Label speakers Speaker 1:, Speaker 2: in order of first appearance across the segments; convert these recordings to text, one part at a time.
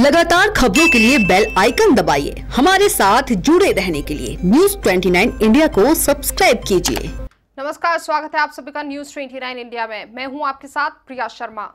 Speaker 1: लगातार खबरों के लिए बेल आइकन दबाइए। हमारे साथ जुड़े रहने के लिए न्यूज़ 29 इंडिया को सब्सक्राइब कीजिए।
Speaker 2: नमस्कार, स्वागत है आप सभी का न्यूज़ 29 इंडिया में। मैं हूं आपके साथ प्रिया शर्मा।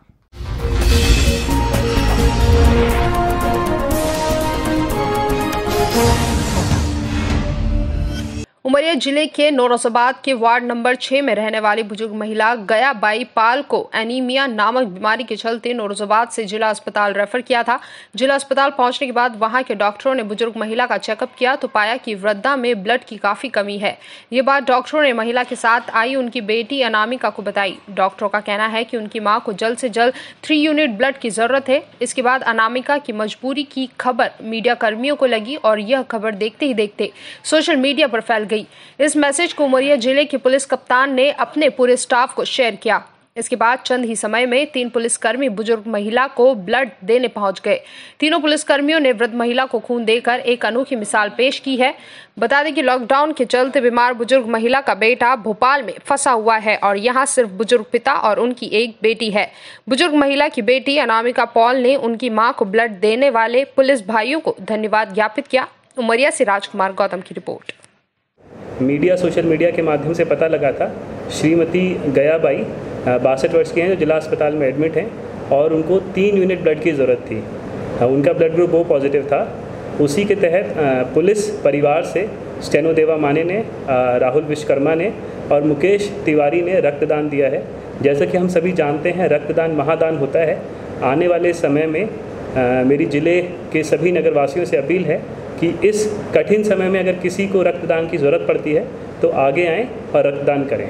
Speaker 2: उमरिया जिले के नौरोजाबाद के वार्ड नंबर 6 में रहने वाली बुजुर्ग महिला गया बाई पाल को एनीमिया नामक बीमारी के चलते नौरोजाबाद से जिला अस्पताल रेफर किया था। जिला अस्पताल पहुंचने के बाद वहां के डॉक्टरों ने बुजुर्ग महिला का चेकअप किया तो पाया कि वृद्धा में ब्लड की काफी कमी है। ये बात डॉक्टरों ने महिला के साथ आई उनकी बेटी अनामिका को बताई। डॉक्टरों का कहना है कि उनकी मां को जल्द से जल्द 3 यूनिट ब्लड की जरूरत है। इसके बाद अनामिका की मजबूरी की खबर मीडिया कर्मियों को लगी और यह खबर देखते ही देखते सोशल मीडिया पर फैल गई। इस मैसेज को उमरिया जिले के पुलिस कप्तान ने अपने पूरे स्टाफ को शेयर किया। इसके बाद चंद ही समय में 3 पुलिसकर्मी बुजुर्ग महिला को ब्लड देने पहुंच गए। तीनों पुलिसकर्मियों ने वृद्ध महिला को खून देकर एक अनोखी मिसाल पेश की है। बता दें कि लॉकडाउन के चलते बीमार बुजुर्ग महिला का बेटा भोपाल में फंसा हुआ है और यहां सिर्फ बुजुर्ग पिता और उनकी एक बेटी है। बुजुर्ग महिला की बेटी अनामिका पॉल ने उनकी मां को ब्लड देने वाले पुलिस भाइयों को धन्यवाद ज्ञापित किया। उमरिया से राजकुमार गौतम की रिपोर्ट।
Speaker 3: मीडिया सोशल मीडिया के माध्यम से पता लगा था श्रीमती गया बाई 62 वर्ष की हैं जो जिला अस्पताल में एडमिट हैं और उनको 3 यूनिट ब्लड की ज़रूरत थी। उनका ब्लड ग्रुप O पॉजिटिव था। उसी के तहत पुलिस परिवार से स्टेनो देवा माने ने, राहुल विश्वकर्मा ने और मुकेश तिवारी ने रक्तदान दिया है। जैसा कि हम सभी जानते हैं रक्तदान महादान होता है। आने वाले समय में मेरी ज़िले के सभी नगरवासियों से अपील है कि इस कठिन समय में अगर किसी को रक्तदान की ज़रूरत पड़ती है तो आगे आएँ और रक्तदान करें।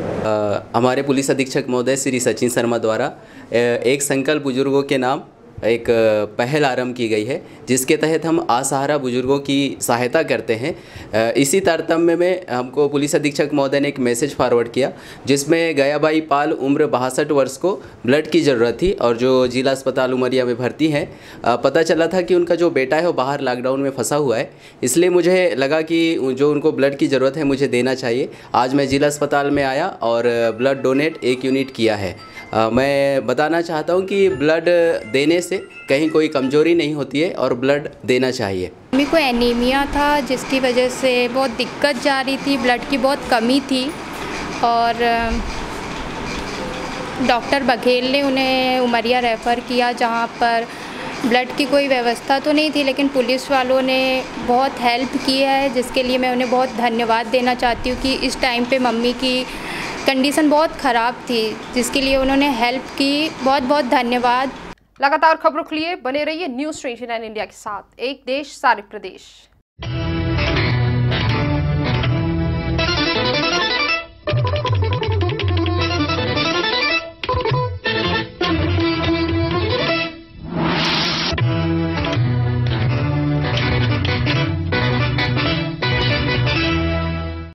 Speaker 4: हमारे पुलिस अधीक्षक महोदय श्री सचिन शर्मा द्वारा एक संकल्प बुजुर्गों के नाम एक पहल आरंभ की गई है जिसके तहत हम असहारा बुजुर्गों की सहायता करते हैं। इसी तारतम्य में हमको पुलिस अधीक्षक महोदय ने एक मैसेज फॉरवर्ड किया जिसमें गयाबाई पाल उम्र 62 वर्ष को ब्लड की ज़रूरत थी और जो जिला अस्पताल उमरिया में भर्ती हैं। पता चला था कि उनका जो बेटा है वो बाहर लॉकडाउन में फंसा हुआ है, इसलिए मुझे लगा कि जो उनको ब्लड की ज़रूरत है मुझे देना चाहिए। आज मैं जिला अस्पताल में आया और ब्लड डोनेट 1 यूनिट किया है। मैं बताना चाहता हूँ कि ब्लड देने से कहीं कोई कमजोरी नहीं होती है और ब्लड देना चाहिए।
Speaker 5: मम्मी को एनीमिया था जिसकी वजह से बहुत दिक्कत जा रही थी, ब्लड की बहुत कमी थी और डॉक्टर बघेल ने उन्हें उमरिया रेफ़र किया जहाँ पर ब्लड की कोई व्यवस्था तो नहीं थी लेकिन पुलिस वालों ने बहुत हेल्प की है जिसके लिए मैं उन्हें बहुत धन्यवाद देना चाहती हूँ कि इस टाइम पे मम्मी की कंडीशन बहुत ख़राब थी जिसके लिए उन्होंने हेल्प की। बहुत बहुत धन्यवाद।
Speaker 2: लगातार खबरों के लिए बने रहिए न्यूज़ 29 इंडिया के साथ। एक देश सारे प्रदेश।